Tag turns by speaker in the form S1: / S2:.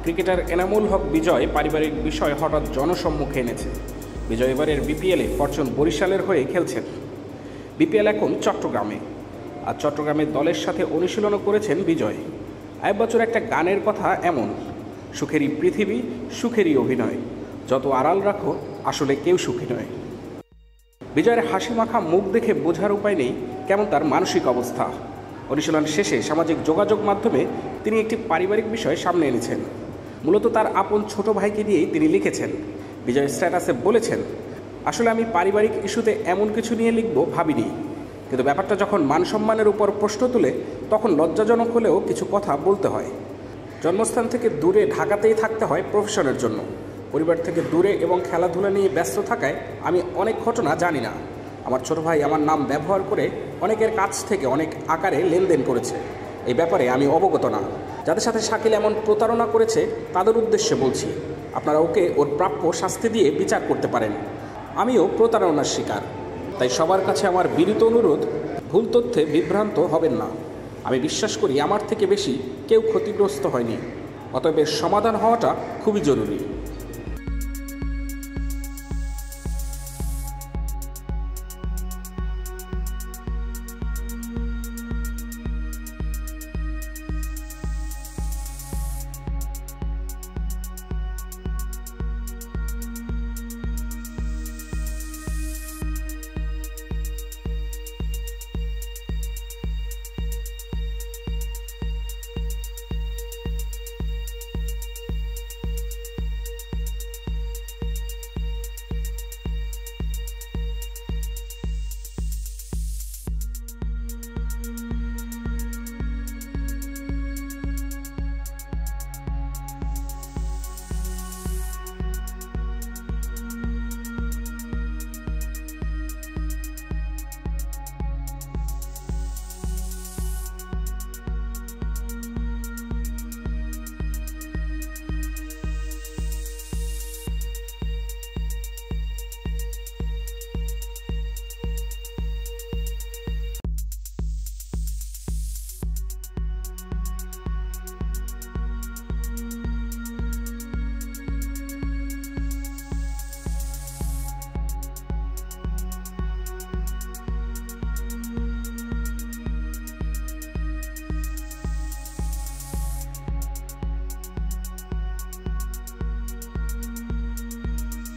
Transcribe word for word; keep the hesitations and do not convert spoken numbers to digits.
S1: Cricketer Enamul Haque বিজয় পারিবারিক বিষয় হঠাৎ জনসম্মুখে এনেছে। বিজয় এবারের বিপিএলে ফরচুন বরিশালের হয়ে খেলছেন। বিপিএল এখন চট্টগ্রামে, আর চট্টগ্রামের দলের সাথে অনুশীলনও করেছেন বিজয়। এক বছর একটা গানের কথা এমন, সুখেরই পৃথিবী সুখেরই অভিনয়, যত আড়াল রাখো আসলে কেউ সুখী নয়। বিজয়ের হাসি মাখা মুখ দেখে বোঝার উপায় নেই কেমন তার মানসিক অবস্থা। অনুশীলন শেষে সামাজিক যোগাযোগ মাধ্যমে তিনি একটি পারিবারিক বিষয় সামনে এনেছেন। মূলত তার আপন ছোট ভাইকে নিয়েই তিনি লিখেছেন। বিজয় স্ট্যাটাসে বলেছেন, আসলে আমি পারিবারিক ইস্যুতে এমন কিছু নিয়ে লিখব ভাবিনি, কিন্তু ব্যাপারটা যখন মান সম্মানের উপর প্রশ্ন তুলে তখন লজ্জাজনক হলেও কিছু কথা বলতে হয়। জন্মস্থান থেকে দূরে ঢাকাতেই থাকতে হয় প্রফেশনের জন্য। পরিবার থেকে দূরে এবং খেলাধুলা নিয়ে ব্যস্ত থাকায় আমি অনেক ঘটনা জানি না। আমার ছোট ভাই আমার নাম ব্যবহার করে অনেকের কাছ থেকে অনেক আকারে লেনদেন করেছে, এই ব্যাপারে আমি অবগত না। যাদের সাথে শাকিল এমন প্রতারণা করেছে তাদের উদ্দেশ্যে বলছি, আপনারা ওকে ওর প্রাপ্য শাস্তি দিয়ে বিচার করতে পারেন। আমিও প্রতারণার শিকার, তাই সবার কাছে আমার বিনীত অনুরোধ, ভুল তথ্যে বিভ্রান্ত হবেন না। আমি বিশ্বাস করি আমার থেকে বেশি কেউ ক্ষতিগ্রস্ত হয়নি, অতএব সমাধান হওয়াটা খুবই জরুরি।